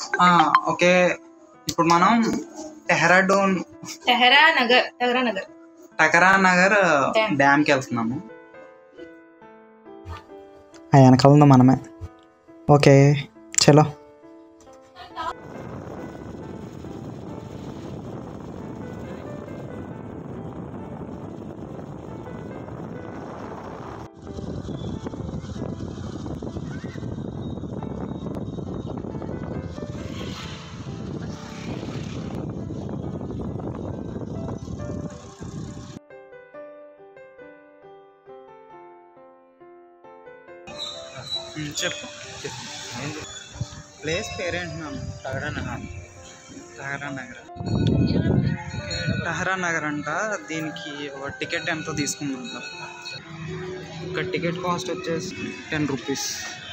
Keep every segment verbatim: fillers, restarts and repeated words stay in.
Okay, ఇప్పుడు మనం టెహ్రాడూన్ టెహరా నగర్ టెహరా నగర్ టకరా నగర్ డ్యామ్కి వెళ్తున్నాము. ఆ వెనకాల ఉందా మనమే. ఓకే చలో. చెప్పు ప్లేస్ పేరేంటున్నాను. టహరా నగర్. టహరా నగర్ టహరా నగర్ అంట. దీనికి ఒక టికెట్ ఎంతో తీసుకుందాం. ఒక టికెట్ కాస్ట్ వచ్చేసి టెన్ రూపీస్.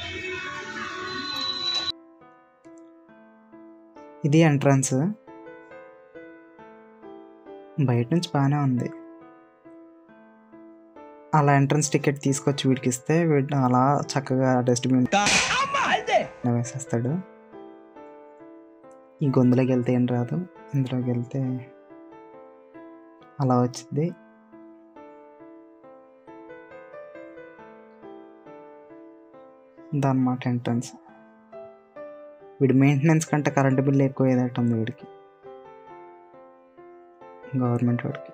ఇది ఎంట్రన్స్. బయట నుంచి బాగానే ఉంది. అలా ఎంట్రన్స్ టికెట్ తీసుకొచ్చి వీడికి ఇస్తే వీడు అలా చక్కగా డస్ట్బిన్ వేసేస్తాడు. ఈ గొంతులోకి వెళ్తే ఏం రాదు, ఇందులోకి వెళ్తే అలా వచ్చింది. దాన్నమాట ఎంట్రన్స్. వీడి మెయింటెనెన్స్ కంటే కరెంటు బిల్లు ఎక్కువ ఏదైతే ఉంది వీడికి, గవర్నమెంట్ వాడికి.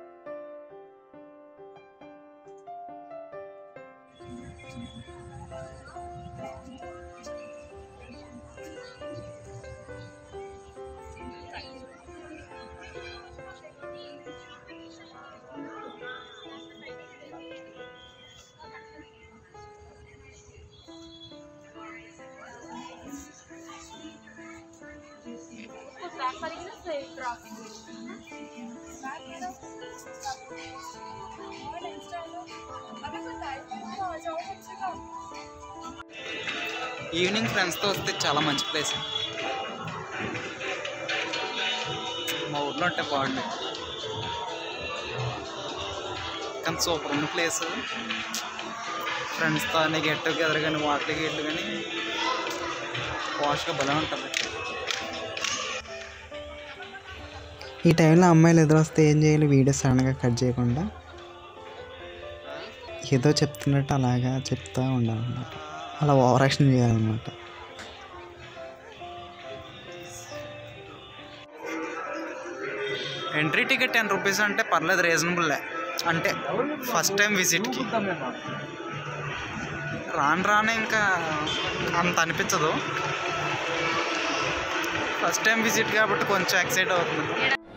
ఈవినింగ్ ఫ్రెండ్స్తో వస్తే చాలా మంచి ప్లేస్. మా ఊర్లో అంటే బాగుంది కానీ సూపర్ ఉన్న ప్లేస్. ఫ్రెండ్స్తో అన్ని గెట్ టుగెదర్ కానీ వాటర్ గేట్లు కానీ వాష్గా భలే ఉంటుంది. ఈ టైంలో అమ్మాయిలు ఎదురొస్తే ఏం చేయాలి? వీడియో సడన్గా కట్ చేయకుండా ఏదో చెప్తున్నట్టు అలాగా చెప్తూ ఉండాలన్నమాట. అలా ఓవర్ యాక్షన్ చేయాలన్నమాట. ఎంట్రీ టికెట్ టెన్ రూపీస్ అంటే పర్లేదు, రీజనబుల్లే. అంటే ఫస్ట్ టైం విజిట్కి. రాను రాను ఇంకా అంత అనిపించదు. ఫస్ట్ టైం విజిట్ కాబట్టి కొంచెం ఎక్సైట్ అవుతుంది.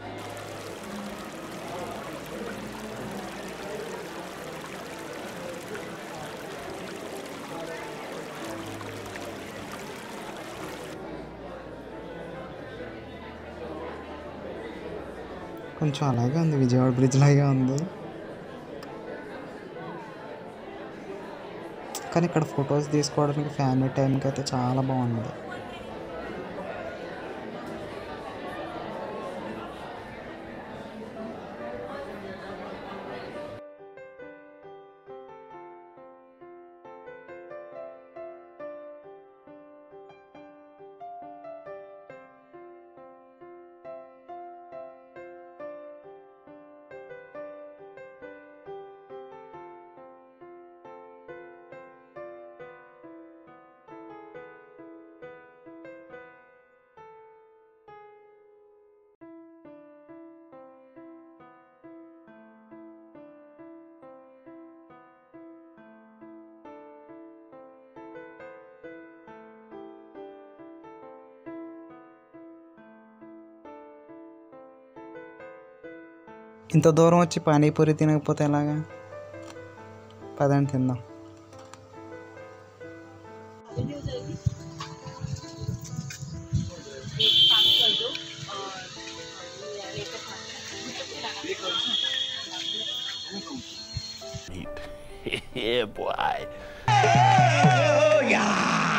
కొంచెం అలాగే ఉంది, విజయవాడ బ్రిడ్జ్ లాగే ఉంది. కానీ ఇక్కడ ఫొటోస్ తీసుకోవడానికి ఫ్యామిలీ టైంకి అయితే చాలా బాగుంది. ఇంత దూరం వచ్చి పానీపూరి తినకపోతే ఎలాగా? పదండి తిందాం. Yeah, boy. Oh, yeah.